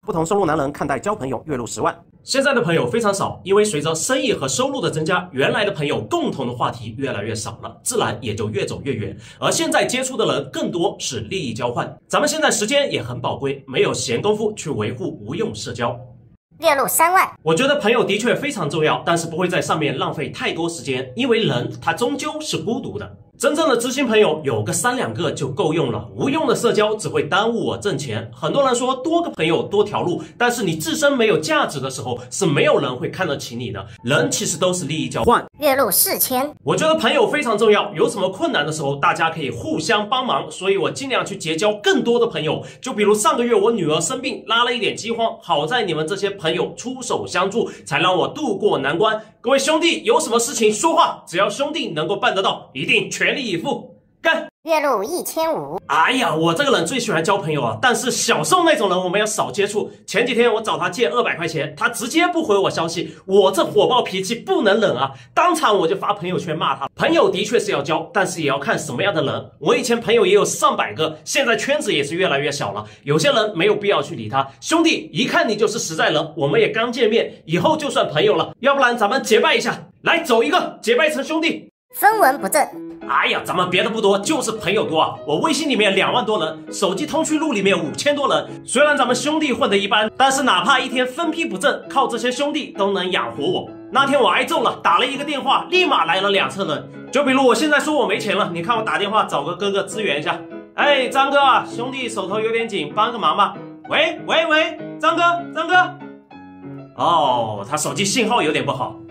不同收入男人看待交朋友，月入10万。 现在的朋友非常少，因为随着生意和收入的增加，原来的朋友共同的话题越来越少了，自然也就越走越远。而现在接触的人更多是利益交换，咱们现在时间也很宝贵，没有闲工夫去维护无用社交。 月入3万， 我觉得朋友的确非常重要，但是不会在上面浪费太多时间，因为人他终究是孤独的。真正的知心朋友有个3、2个就够用了，无用的社交只会耽误我挣钱。很多人说多个朋友多条路，但是你自身没有价值的时候，是没有人会看得起你的。人其实都是利益交换。 月入4000， 我觉得朋友非常重要，有什么困难的时候，大家可以互相帮忙，所以我尽量去结交更多的朋友。就比如上个月我女儿生病，拉了一点饥荒，好在你们这些朋友出手相助，才让我渡过难关。各位兄弟，有什么事情说话，只要兄弟能够办得到，一定全力以赴，干！ 月入1500， 哎呀，我这个人最喜欢交朋友啊，但是小宋那种人我们要少接触。前几天我找他借200块钱，他直接不回我消息，我这火爆脾气不能忍啊，当场我就发朋友圈骂他。朋友的确是要交，但是也要看什么样的人。我以前朋友也有上百个，现在圈子也是越来越小了，有些人没有必要去理他。兄弟，一看你就是实在人，我们也刚见面，以后就算朋友了，要不然咱们结拜一下，来走一个，结拜成兄弟。 分文不挣。 哎呀，咱们别的不多，就是朋友多啊！我微信里面2万多人，手机通讯录里面5000多人。虽然咱们兄弟混得一般，但是哪怕一天分批不挣，靠这些兄弟都能养活我。那天我挨揍了，打了一个电话，立马来了2车人。就比如我现在说我没钱了，你看我打电话找个哥哥支援一下。哎，张哥啊，兄弟手头有点紧，帮个忙吧。喂，张哥。哦，他手机信号有点不好。